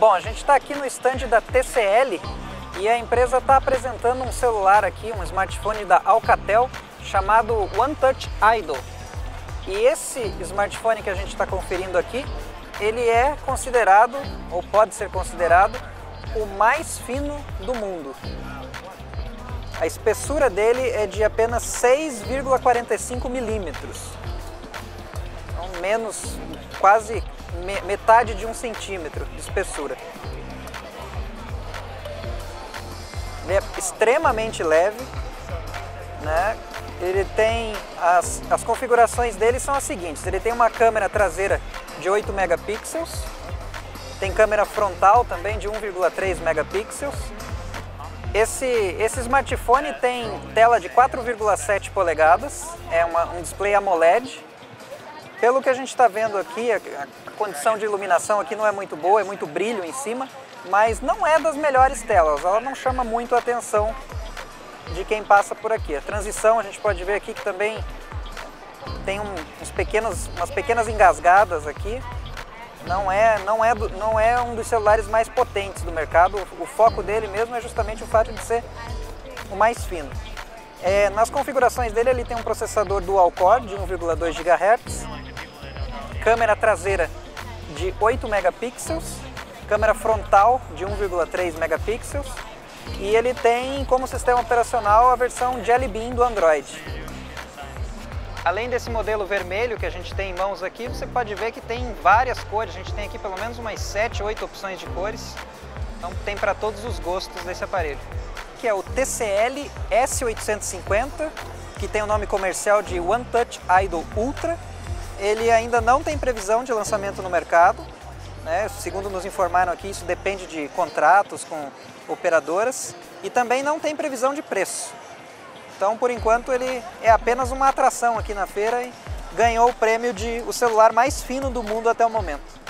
Bom, a gente está aqui no stand da TCL e a empresa está apresentando um celular aqui, um smartphone da Alcatel chamado OneTouch Idol. E esse smartphone que a gente está conferindo aqui, ele é considerado, ou pode ser considerado, o mais fino do mundo. A espessura dele é de apenas 6,45 milímetros. Então, menos, quase metade de 1 centímetro de espessura. Ele é extremamente leve, né? Ele tem as configurações dele são as seguintes: ele tem uma câmera traseira de 8 megapixels, tem câmera frontal também de 1,3 megapixels. Esse smartphone tem tela de 4,7 polegadas, é um display AMOLED. Pelo que a gente está vendo aqui, a condição de iluminação aqui não é muito boa, é muito brilho em cima, mas não é das melhores telas, ela não chama muito a atenção de quem passa por aqui. A transição a gente pode ver aqui que também tem umas pequenas engasgadas aqui. Não é um dos celulares mais potentes do mercado. O foco dele mesmo é justamente o fato de ser o mais fino. Nas configurações dele ele tem um processador dual-core de 1,2 GHz, câmera traseira de 8 megapixels, câmera frontal de 1,3 megapixels e ele tem como sistema operacional a versão Jelly Bean do Android. Além desse modelo vermelho que a gente tem em mãos aqui, você pode ver que tem várias cores. A gente tem aqui pelo menos umas 7, 8 opções de cores. Então tem para todos os gostos desse aparelho. Que é o TCL S850, que tem o nome comercial de OneTouch Idol Ultra. Ele ainda não tem previsão de lançamento no mercado, né? Segundo nos informaram aqui, isso depende de contratos com operadoras. E também não tem previsão de preço. Então, por enquanto, ele é apenas uma atração aqui na feira e ganhou o prêmio de o celular mais fino do mundo até o momento.